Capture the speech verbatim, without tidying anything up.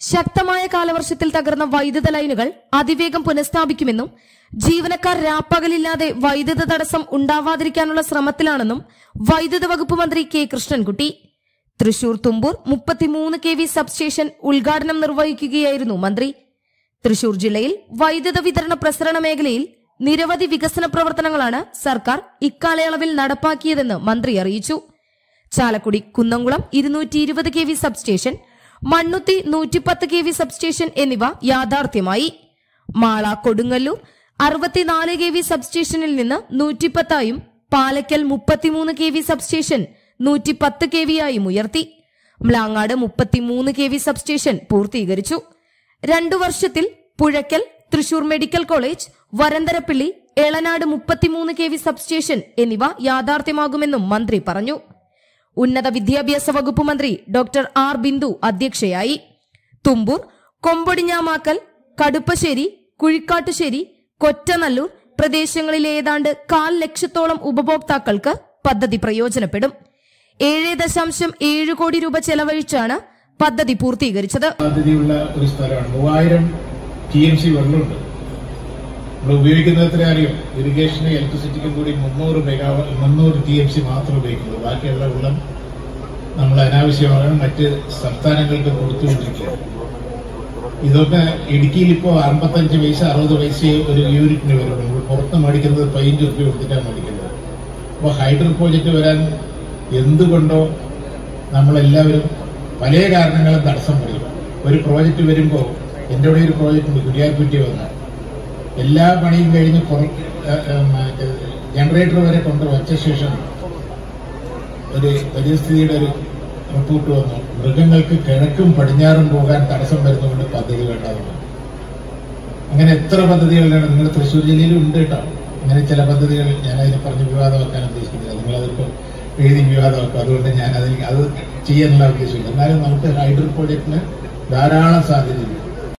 ശക്തമായ കാലവർഷത്തിൽ തകർന്ന വൈദ്യുത ലൈനുകൾ അതിവേഗം പുനഃസ്ഥാപിക്കുമെന്നും ജീവനക്കാർ രാപ്പകലില്ലാതെ വൈദ്യുത തടസ്സം ഉണ്ടാവാതിരിക്കാനുള്ള ശ്രമത്തിലാണെന്നും വൈദ്യുത വകുപ്പ് മന്ത്രി കെ കൃഷ്ണൻകുട്ടി. തൃശൂർ തുമ്പൂർ മുപ്പത്തിമൂന്ന് കെ വി സബ്സ്റ്റേഷൻ ഉദ്ഘാടനം നിർവഹിക്കുകയായിരുന്നു മന്ത്രി. തൃശൂർ ജില്ലയിൽ വൈദ്യുത വിതരണ പ്രസരണ മേഖലയിൽ നിരവധി വികസന പ്രവർത്തനങ്ങളാണ് സർക്കാർ ഇക്കാലയളവിൽ നടപ്പാക്കിയതെന്ന് മന്ത്രി അറിയിച്ചു. ചാലക്കുടി കുന്നംകുളം ഇരുന്നൂറ്റി ഇരുപത് കെ വി സബ്സ്റ്റേഷൻ, മണ്ണുത്തി നൂറ്റിപ്പത്ത് കെ വി സബ്സ്റ്റേഷൻ എന്നിവ യാഥാർത്ഥ്യമായി. മാള കൊടുങ്ങല്ലൂർ അറുപത്തിനാല് കെ വി സബ്സ്റ്റേഷനിൽ നിന്ന് നൂറ്റിപ്പത്തായും പാലക്കൽ മുപ്പത്തിമൂന്ന് കെ വി സബ്സ്റ്റേഷൻ നൂറ്റിപ്പത്ത് കെ വി ആയും ഉയർത്തി. മ്ലാങ്ങാട് മുപ്പത്തിമൂന്ന് കെ വി സബ്സ്റ്റേഷൻ പൂർത്തീകരിച്ചു. രണ്ടു വർഷത്തിൽ പുഴയ്ക്കൽ, തൃശൂർ മെഡിക്കൽ കോളേജ്, വരന്തരപ്പിള്ളി, എളനാട് മുപ്പത്തിമൂന്ന് കെ വി സബ്സ്റ്റേഷൻ എന്നിവ യാഥാർത്ഥ്യമാകുമെന്നും മന്ത്രി പറഞ്ഞു. ഉന്നത വിദ്യാഭ്യാസ വകുപ്പ് മന്ത്രി ഡോക്ടർ ആർ ബിന്ദു അധ്യക്ഷയായി. തുമ്പൂർ, കൊമ്പൊടിഞ്ഞാമാക്കൽ, കടുപ്പശ്ശേരി, കുഴിക്കാട്ടുശ്ശേരി, കൊറ്റനല്ലൂർ പ്രദേശങ്ങളിലെ ഏതാണ്ട് കാൽ ലക്ഷത്തോളം ഉപഭോക്താക്കൾക്ക് പദ്ധതി പ്രയോജനപ്പെടും. ഏഴ് ദശാംശം ഏഴ് കോടി രൂപ ചെലവഴിച്ചാണ് പദ്ധതി പൂർത്തീകരിച്ചത്. ഒരു സ്ഥലമാണ്. മൂവായിരം ടി എം സി വെള്ളമുണ്ട്. നമ്മൾ ഉപയോഗിക്കുന്നത് അറിയാം. ഇറിഗേഷന് ഇലക്ട്രിസിറ്റിക്കും കൂടി മുന്നൂറ് മെഗാ മുന്നൂറ് ടി എം സി മാത്രം ഉപയോഗിക്കുന്നത്. ബാക്കിയുള്ള വെള്ളം നമ്മൾ അനാവശ്യമാണ് മറ്റ് സംസ്ഥാനങ്ങൾക്ക് കൊടുത്തുകൊണ്ടിരിക്കുകയാണ്. ഇതൊക്കെ ഇടുക്കിയിൽ ഇപ്പോൾ അമ്പത്തഞ്ച് പൈസ അറുപത് പൈസ ഒരു യൂണിറ്റിന് വരും. നമ്മൾ പുറത്ത് മേടിക്കുന്നത് പതിനഞ്ച് റുപ്യ കൊടുത്തിട്ടാണ് മേടിക്കുന്നത്. അപ്പോൾ ഹൈഡ്രോ പ്രോജക്റ്റ് വരാൻ എന്തുകൊണ്ടോ നമ്മളെല്ലാവരും പല കാരണങ്ങളും തടസ്സം പറയും. ഒരു പ്രോജക്റ്റ് വരുമ്പോൾ എൻ്റെ ഇവിടെ ഒരു പ്രോജക്റ്റ് ഉണ്ട്, കുര്യാക്കുറ്റി വന്ന എല്ലാ പണിയും കഴിഞ്ഞ് ജനറേറ്റർ വരെ കൊണ്ടുവച്ച ശേഷം ഒരു പരിസ്ഥിതിയുടെ ഒരു റിപ്പോർട്ട് വന്നു. മൃഗങ്ങൾക്ക് കിഴക്കും പടിഞ്ഞാറും പോകാൻ തടസ്സം വരുന്നതുകൊണ്ട് പദ്ധതി വേണ്ടാവുന്നു. അങ്ങനെ എത്ര പദ്ധതികളാണ് നിങ്ങൾ തൃശ്ശൂർ ജില്ലയിലും ഉണ്ട് കേട്ടോ. അങ്ങനെ ചില പദ്ധതികൾ ഞാനതിനെ പറഞ്ഞ് വിവാദമാക്കാൻ ഉദ്ദേശിക്കുന്നില്ല. നിങ്ങളതിപ്പോൾ എഴുതി വിവാദമാക്കും. അതുകൊണ്ട് ഞാൻ അതിന് അത് ചെയ്യാനുള്ള ഉദ്ദേശമില്ല. എന്നാലും നമുക്ക് ഹൈഡ്രോ പ്രോജക്റ്റിന് ധാരാളം സാധ്യതയുണ്ട്.